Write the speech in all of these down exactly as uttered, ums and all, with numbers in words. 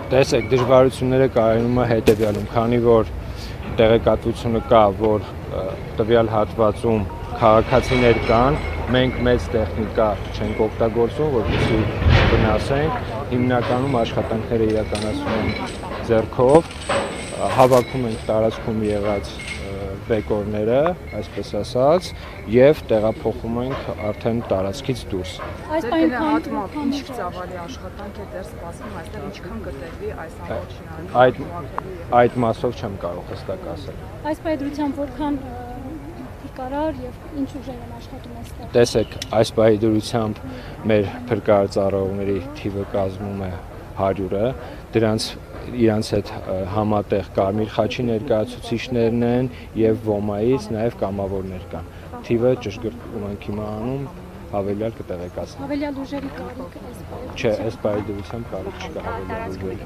Տեսեք, դժվարությունները կայանում է հետևյալում, քանի որ տեղեկատվությունը կա, որ տվյալ հատվածում քաղաքացիներ կան, մենք մեծ տեխնիկա չենք օգտագործում, որպեսզի վնասենք, հիմնականում աշխատանքները իրականացնում ենք ձեռքով, հավաքում ենք տարածքում եղած բեկորները, այսպես ասած, եւ տեղափոխում ենք արդեն տարածքից դուրս։ Այս պայմաններում ինչ ծավալի աշխատանք է դեռ սպասվում, այստեղ ինչքան կտրվի այս ամբողջին։ Այդ այդ մասով չեմ կարող հստակ ասել։ Այս պայմանությամբ որքան փրկարար եւ ինչ ուժեր են աշխատում այստեղ։ Տեսեք, այս պայմանությամբ մեր փրկարարծառայողների թիվը կազմում է հարյուրը, դրանց իրանց հետ համատեղ Կարմիր խաչի ներկայացուցիչներն են եւ ոմայից նաեւ կամավորներ կան։ Թիվը ճշգրտում ենք հիմա անում, հավելյալ կտեղեկացնեմ։ Հավելյալ ուժերի կարիք այս պայմաններում։ Չէ, այս պայմանությամբ կարիք չկա հավելյալ ուժերի։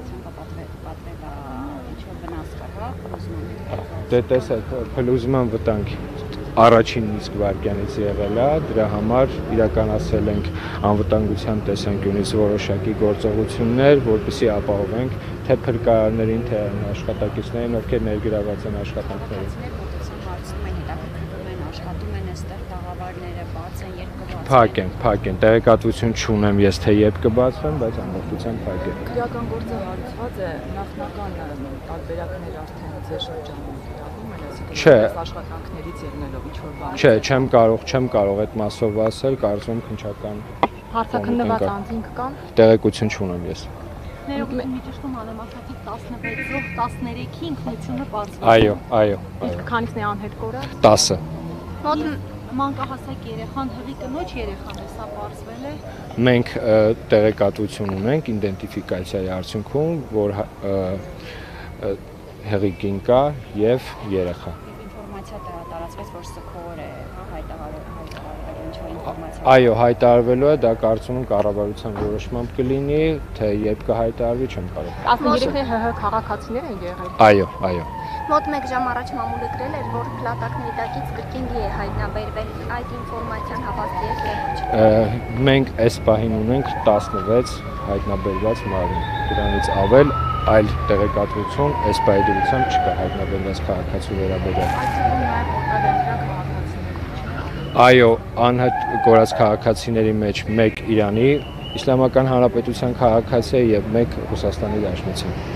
Դե տեսեք, փլուզման վտանգ առաջին իսկ վայրկյանից եղել է, դրա համար իրականացրել ենք անվտանգության տեսանկյունից որոշակի գործողություններ, որպեսզի ապահովենք թե փրկարարներին, թե աշխատակիցներին, ովքեր ներգրաված են աշխատանքներին։ Փակ են, փակ են, տեղեկատվություն չունեմ ես, թե երբ կբացվեն, բայց ամբողջությամբ փակ են։ Քրեական գործը հարուցված է, նախնական տարբերակներ արդեն ձեր շրջանում կիրառվում են, այսինքն աշխատանքներից ելնելով ինչ որ բան։ Չէ, չեմ կարող, չեմ կարող այդ մասով ասել, կարծում եմ քննչական հարցաքննված անձինք կան։ Տեղեկություն չունեմ ես։ Ներողություն, մի ճշտում անեմ, ասացիք տասնվեցով տասներեքի ինքնությունը պարզված։ Այո, այո, Իսկ քանիսն է անհետ կորած։ տասը։ Մանկահասակ երեխան, հղի կնոջ երեխան է, սա պարզվել է։ Մենք տեղեկատվություն ունենք իդենտիֆիկացիայի արդյունքում, որ հղի կա եւ երեխա։ Ինֆորմացիա տարածվեց, որ սքոր է, հայտարարվել ինչ որ ինֆորմացիա։ Այո, հայտարարվելու է, դա կարծում եմ կառավարության որոշմամբ կլինի, թե երբ կհայտարարվի, չեմ կարող։ տասներեքը ՀՀ քաղաքացիներ են եղել։ Այո, այո։ Մոտ մեկ ժամ առաջ մամուլը գրել էր, որ փլատակների տակից կրկինգի է հայտնաբերվել, այդ ինֆորմացիան հավաստի է թե ոչ։ Մենք այս պահին ունենք տասնվեց հայտնաբերված մարմին, դրանից ավել այլ տեղեկատվություն այս պայմանությամբ չկա հայտնաբերված քաղաքացու վերաբերյալ։ Այո, անհետ կորած քաղաքացիների մեջ մեկ Իրանի Իսլամական Հանրապետության քաղաքացի է եւ մեկ Ռուսաստանի Դաշնության։